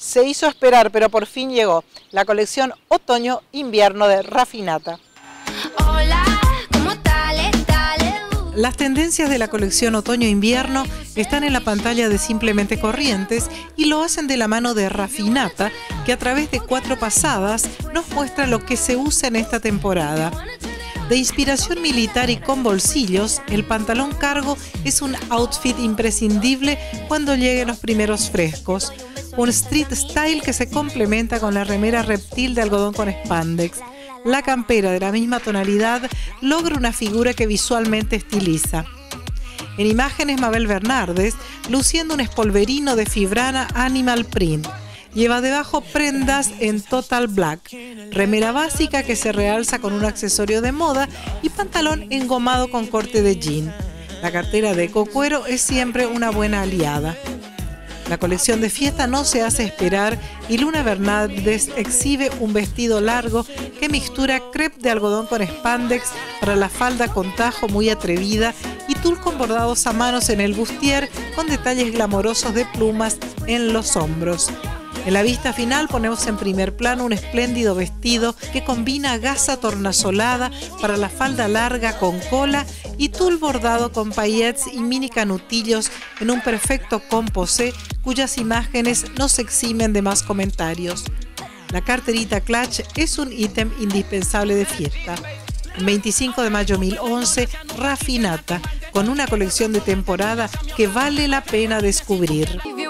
Se hizo esperar, pero por fin llegó la colección otoño-invierno de Raffinata. Hola, ¿cómo tal? Las tendencias de la colección otoño-invierno están en la pantalla de Simplemente Corrientes y lo hacen de la mano de Raffinata, que a través de 4 pasadas nos muestra lo que se usa en esta temporada. De inspiración militar y con bolsillos, el pantalón cargo es un outfit imprescindible cuando lleguen los primeros frescos. Un street style que se complementa con la remera reptil de algodón con spandex. La campera de la misma tonalidad logra una figura que visualmente estiliza. En imágenes, Mabel Bernardes, luciendo un espolverino de fibrana animal print. Lleva debajo prendas en total black, remera básica que se realza con un accesorio de moda y pantalón engomado con corte de jean. La cartera de ecocuero es siempre una buena aliada. La colección de fiesta no se hace esperar y Luna Bernardes exhibe un vestido largo que mixtura crepe de algodón con spandex para la falda con tajo muy atrevida y tul con bordados a manos en el bustier con detalles glamorosos de plumas en los hombros. En la vista final ponemos en primer plano un espléndido vestido que combina gasa tornasolada para la falda larga con cola y tul bordado con paillettes y mini canutillos en un perfecto composé cuyas imágenes no se eximen de más comentarios. La carterita clutch es un ítem indispensable de fiesta. El 25 de mayo 2011, Raffinata, con una colección de temporada que vale la pena descubrir.